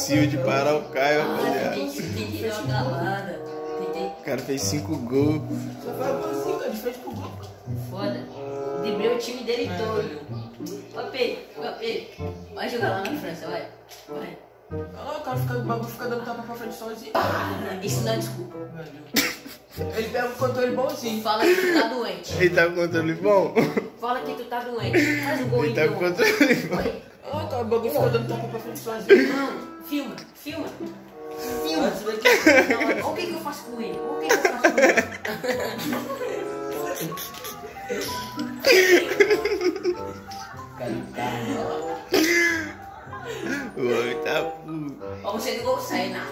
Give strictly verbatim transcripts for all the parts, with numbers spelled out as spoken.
impossível de parar o Caio, rapaziada. Tentei dar uma galada. O cara fez cinco gols. Só faz golzinho, cara, de frente pro gol. Foda. Driblei o time dele todo. Papê, papê. Vai jogar lá na França, vai. Vai. Olha lá, o cara fica, o bagulho fica dando tapa pra frente sozinho. Ah, isso não é desculpa. Ele pega o controle bonzinho. Fala que tu tá doente. Ele tá com controle bom? Fala que tu tá doente. Faz o gol Ele tá então. com controle bom. Vai. Ah, cara, o bagulho fica dando tapa pra frente sozinho. Não, filma, filma. Filma. Não, o que que eu faço com ele? O que que eu faço com ele? O homem tá puto. Ó, você ligou o sai, né?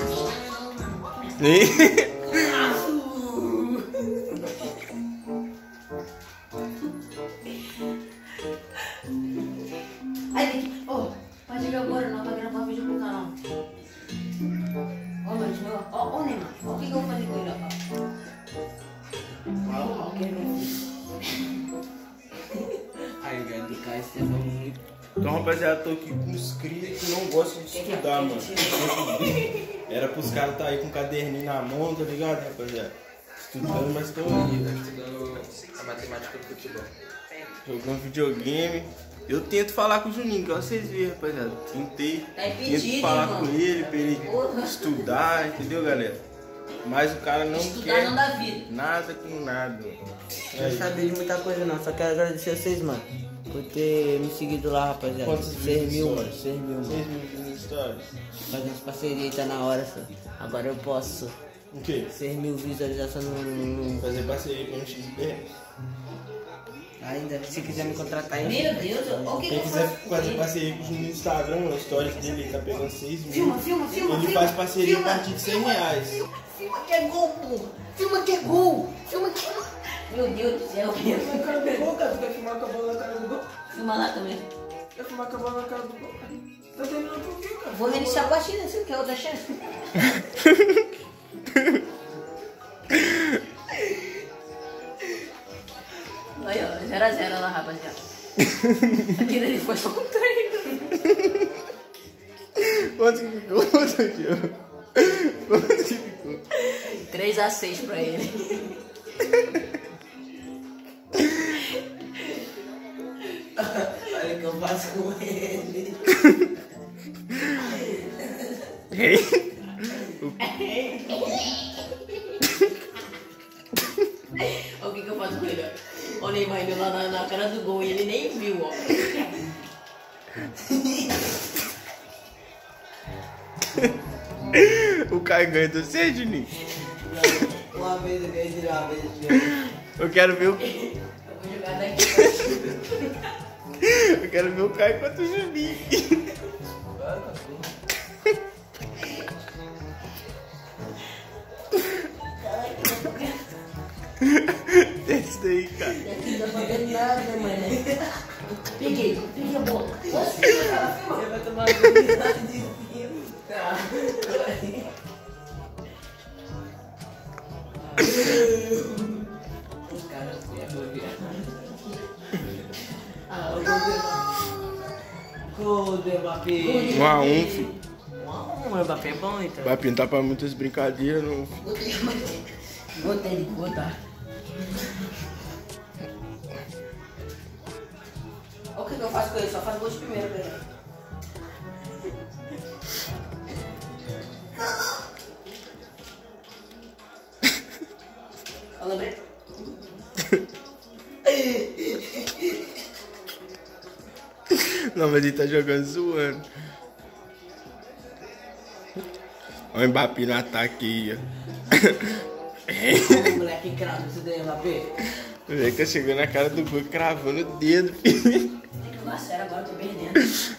Aí tem que. Ó, pode ir agora, não vai gravar vídeo pro canal. Ó, mas meu. Ó, ó, Neymar. Ó, o que que eu vou fazer com ele, ó? Ó, o que ele não fez. Aí, galera, do Caio, você é muito. Então, rapaziada, tô aqui com uns cria que não gostam de estudar, mano. Era pros caras tá aí com um caderninho na mão, tá ligado, rapaziada? Estudando, mas tô aí, velho. Estudando a matemática do futebol. Jogando videogame. Eu tento falar com o Juninho, que vocês viram, rapaziada. Tentei, Tá impedido, tento falar irmão. com ele, pra ele Porra. estudar, entendeu, galera? Mas o cara não Estudar quer não dá vida. nada com nada. Eu não sabia de muita coisa não, só quero agradecer vocês, mano, por ter me seguido lá, rapaziada. Quantos seis vídeos mil, só? mano, seis mil, mano. seis mil de histórias. Fazer umas parcerias, tá na hora, só. Agora eu posso. O quê? seis mil visualizações no, no... Fazer parceria com o X B. Ainda, se quiser me contratar aí. Meu Deus, ó, o que que Quem eu quiser faço com fazer ele? parceria com o Juninho no Instagram, no stories dele, ele tá pegando seis mil. Filma, filma, filma, Ele filma. faz parceria Filma. a partir de cem reais. Filma que é gol, porra. Filma que é gol. Filma que é... Meu Deus do céu, Filma na cara do gol, cara. Tu quer filmar com a bola na cara do gol? Filma lá também. Quer filmar com a bola na cara do gol, cara? Tá terminando por quê, cara? Vou reiniciar a partida, você quer outra chance? Aí, ó, zero a zero lá, rapaziada. Aquilo ali foi só um treino. Quanto que ficou, Tio? Quanto que ficou? três a seis pra ele. Olha o que eu faço com ele. Olha o que que eu faço com ele, ó. Olha o Neymar indo lá na, na cara do gol e ele nem viu, ó. O Caio ganha do você, Juninho? Uma vez eu ganhei de uma vez. Eu quero ver o... Eu vou jogar daqui. Eu quero ver o Caio contra o Juninho. Desce daí, cara. Aqui não dá pra ver nada, mano. Peguei, peguei a bola. Posso filmar? Você vai tomar uma de cima. Tá. Os caras Ah, o Gol do Mbappé. Um a um, filho. um a um, o Mbappé é bom, então. Vai pintar pra muitas brincadeiras, não. Botei, botei, tem que botar. Olha o que que eu faço com ele, só faz gol de primeiro pra ele. Ó, lembrei? Não, mas ele tá jogando zoando. Olha o Mbappé no ataque aí, ó. O moleque cravo, você tem Mbappé? O moleque tá chegando na cara do gol cravando o dedo, filho. Tem que jogar sério agora, eu tô perdendo.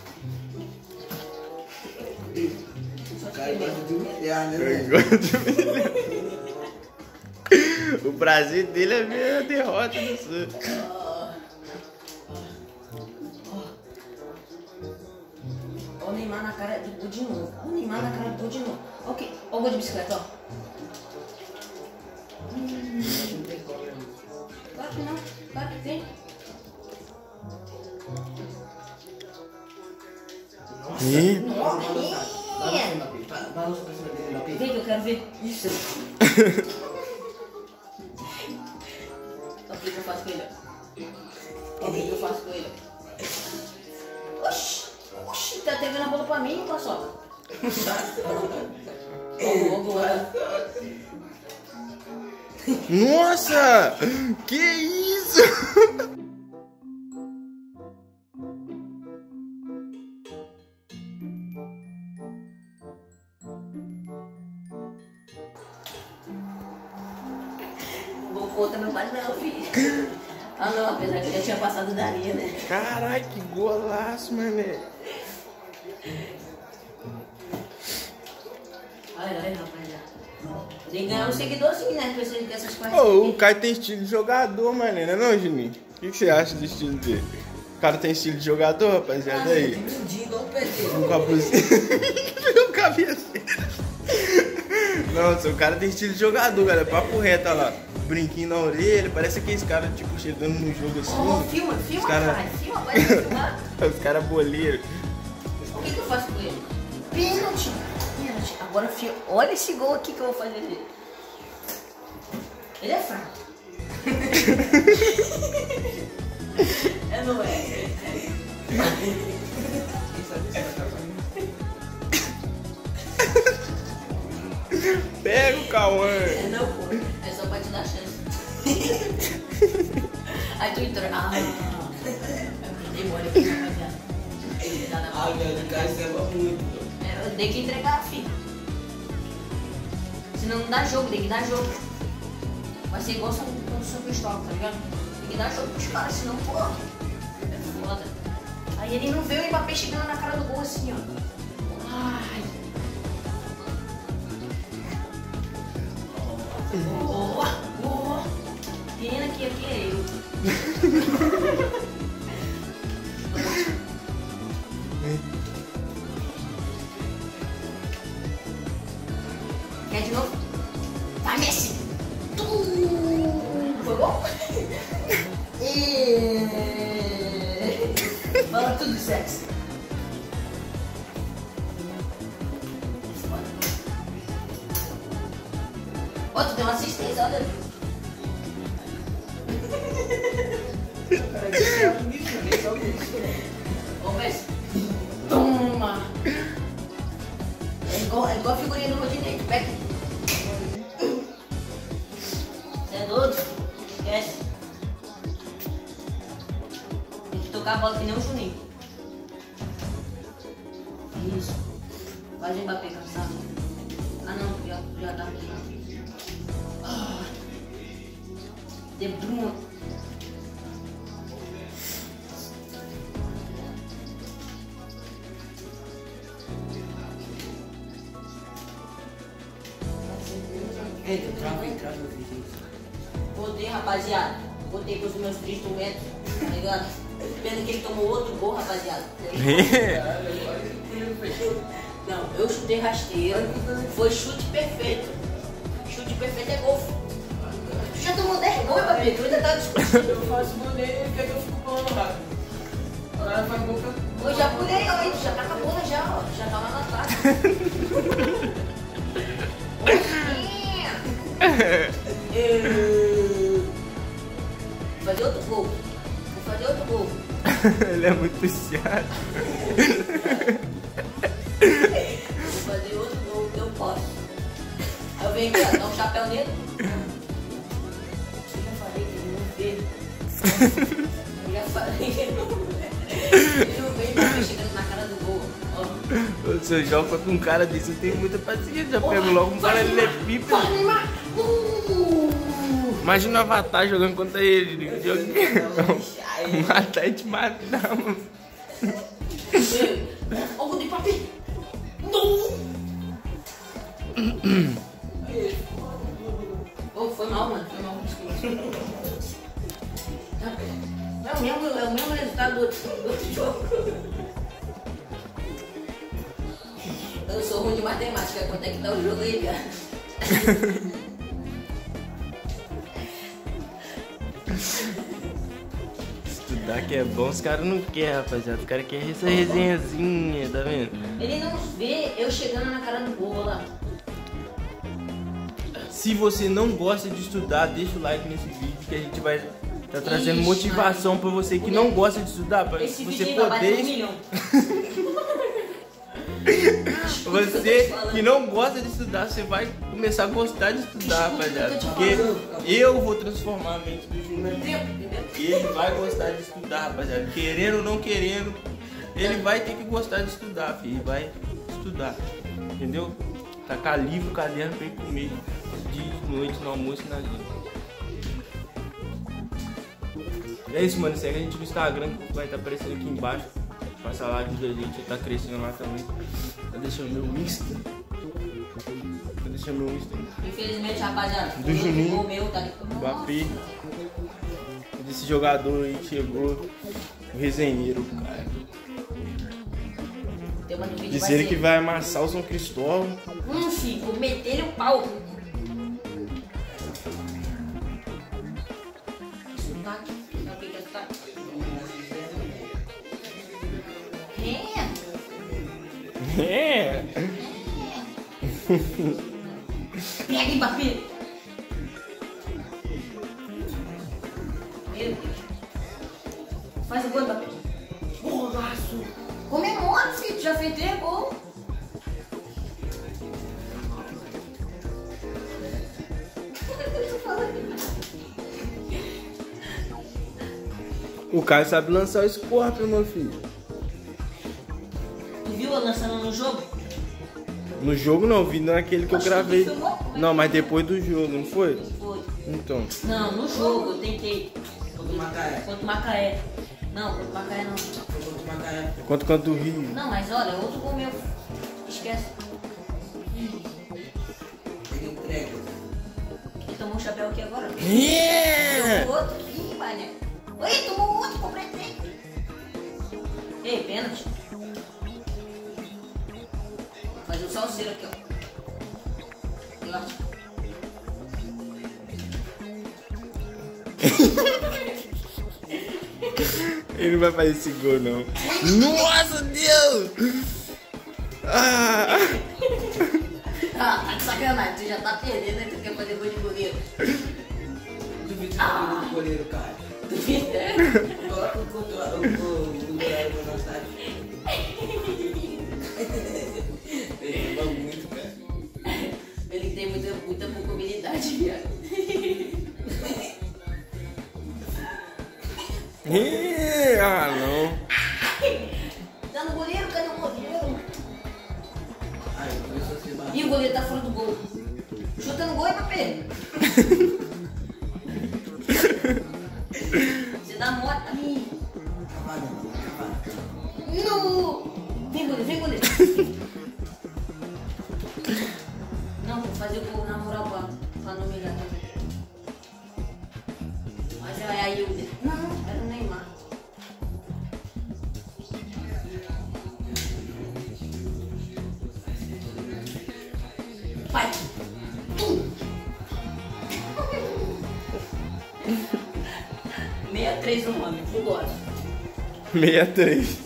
Só O de cara primeiro. gosta de humilhar, né, Eu velho? gosto de humilhar. O prazer dele é ver a derrota do Santos. Ó o Neymar na cara do gol de novo. Ó o Neymar na cara do gol de novo. Ó o que- ó o gol de bicicleta, ó. Hum. Claro que não. Claro que tem. Ih, Nossa, quero ver. Isso. O que que eu faço com ele? O que que eu faço com ele? Oxi, oxi, tá até vendo a bola pra mim, Paçoca? Nossa! Que isso? Vou contra meu pai não, filho. Ah não, apesar que eu já tinha passado da linha, né? Caralho, que golaço, mané. Olha aí, rapaziada. Tem que ganhar um seguidorzinho, né? Precisa dessas coisas. Ô, o Caio tem estilo de jogador, mané, não é não, Juninho? O que, que você acha do estilo dele? O cara tem estilo de jogador, rapaziada, aí. Um capuzinho. Um cabeceiro. Nossa, o cara tem estilo de jogador, galera. Papo reto, olha lá. Brinquinho na orelha, parece aqueles caras, tipo, chegando no jogo assim. Ô, oh, filma, filma, cara... cara. Filma, vai filmar. Os caras boleiros. O que que eu faço com ele? Pênalti. Pênalti. Agora, filma. Olha esse gol aqui que eu vou fazer dele. Ele é fraco. É, não é? Pega o Cauã. É, não, pô. É só pra te dar chance. Aí tu entrou. Ah, dei mole aqui, rapaziada. Ah, meu cara, você é muito. É, eu tenho que entregar, filho. Senão não dá jogo, tem que dar jogo. Vai ser igual São, São Cristóvão, tá ligado? Tem que dar jogo pros caras, senão, pô, é foda. Aí ele não vê o Mbappé chegando na cara do gol assim, ó. Ai. Boa, boa. Menina aqui, aqui é eu. Quer de novo? Vai, Messi! Foi bom? E... Fala tudo sexy. Ó, tu deu uma assistência, olha. Ô, Messi. Toma! É igual, é igual a figurinha do Rodinei, tu pega. Você é doido? Esquece. Tem que tocar a bola que nem o Juninho. Isso. Faz o Mbappé cansado. Ah não, já, já tá aqui. Ah. De Bruyne. Entra, trava, entra, meu filho. Botei, rapaziada. Botei com os meus trinta metros, tá ligado? Pena que ele tomou outro gol, rapaziada. Não, eu chutei rasteiro. Foi chute perfeito. Chute perfeito é gol. Tu já tomou dez gols, Mbappé? Tu ainda tá discutindo. Eu faço maneiro e quer que eu fico pulando rápido. O cara faz gol pra... Eu já pulei, ó, tu já tá com a bola já, ó. Já tá lá na trave. Vou fazer outro gol. Vou fazer outro gol. Ele é muito chato. Vou fazer outro gol, eu posso. Aí eu venho aqui, ó, dá um chapéu nele. Eu já falei que ele não vê. Eu já falei que ele não vê. Ele não vê, ele chegando na cara do gol. Ó. Se eu jogo com um cara desse, eu tenho muita paciência. Já pego logo um cara, ele é pipa. Imagina o Avatar jogando contra ele. Matar e te matar, mano. Ó, vou ter papel. Oh, foi mal, mano. Foi mal. É o mesmo, é o mesmo resultado do outro, do outro jogo. Eu sou ruim de matemática. Quanto é que tá o jogo aí, cara? Estudar que é bom, os caras não querem, rapaziada. Os caras querem essa resenhazinha, tá vendo? Ele não vê eu chegando na cara do gol, olha lá. Se você não gosta de estudar, deixa o like nesse vídeo que a gente vai tá trazendo Ixi, motivação mano. pra você que não gosta de estudar, pra Esse você vídeo vai bater um poder. milhão. Você que não gosta de estudar, você vai começar a gostar de estudar, rapaziada. Porque eu vou transformar a mente do Juninho. E ele vai gostar de estudar, rapaziada. Querendo ou não querendo, ele vai ter que gostar de estudar, filho. Vai estudar, entendeu? Tacar livro, caderno pra ele comer dia e noite no almoço e na janta. É isso, mano. Segue a gente no Instagram que vai estar aparecendo aqui embaixo. Passa lá, ajuda a gente, tá crescendo lá também. Tá deixando meu Insta. Tá deixando meu Insta aí. Infelizmente, rapaziada, Do Juninho. o meu tá ali. Mbappé. Desse jogador aí que chegou. O resenheiro, cara. Tem uma do vídeo Diz vai ele ser- que vai amassar o São Cristóvão. Hum, filho, vou meter-lhe o pau. Sotaque. Sabe o que é sotaque? É. É. Pega, Mbappé. Meu Deus. Faz o gol, Mbappé. Golaço. Comemora, filho. Já fez três gols. O Caio sabe lançar o Scorpion, meu filho. Tu viu eu lançando no jogo? No jogo não, vi naquele que eu Oxe, gravei. tu filmou? Não, mas depois do jogo, não foi? Foi. Então. Não, no jogo eu tentei. Contra o Macaé. Contra o Macaé. Não, contra o Macaé não. Contra o Macaé. Quanto quanto do Rio? Não, mas olha, outro gol meu. Esquece. Ele entrega. Ele tomou um chapéu aqui agora. É. Tomou outro aqui, mané. Oi, tomou outro, comprei três. Ei, pênalti. Fazer o salseiro aqui, ó. Eu acho. Ele não vai fazer esse gol, não. Nossa, Deus! Ah! Ah, tá de sacanagem, tu já tá perdendo, aí tu quer fazer gol de goleiro. Duvido que ah. o goleiro, cara. Duvida? Coloca o controle, o goleiro na nossa área. Ele vai muito, cara. Ele tem muita, muita pouca habilidade, viado. Ih, ah, não. Tá no goleiro, cadê o goleiro? Ai, começou a se bater. Ih, o goleiro tá fora do gol. Chuta no gol, Mbappé. Você dá mole pra mim. Não! Vem, goleiro, vem, goleiro. Não, vou fazer o gol na moral pra, pra não humilhar também. Mas é a Hilda. Não, era o Neymar. Vai! Tum! meia três no homem, vambora. sessenta e três.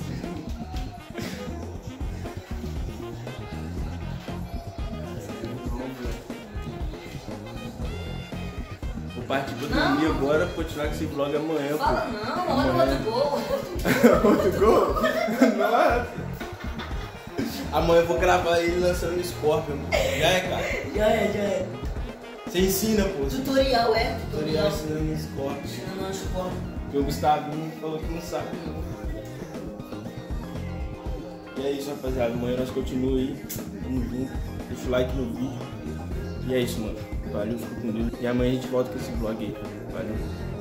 Vou partir pra dormir Não. agora, continuar com esse vlog amanhã. Fala pô. não, olha o outro gol. Outro gol? Nossa! Amanhã eu vou gravar ele lançando o Scorpion. Já é, cara? Já é, já é. Você ensina, pô. Tutorial, é? Tutorial ensinando o Scorpion. Ensinando a escola. Porque o Gustavinho falou que não sabe. E é isso, rapaziada. Amanhã nós continuamos aí. Tamo junto. Deixa o like no vídeo. E é isso, mano. Valeu, fico com Deus. E amanhã a gente volta com esse vlog aí. Valeu.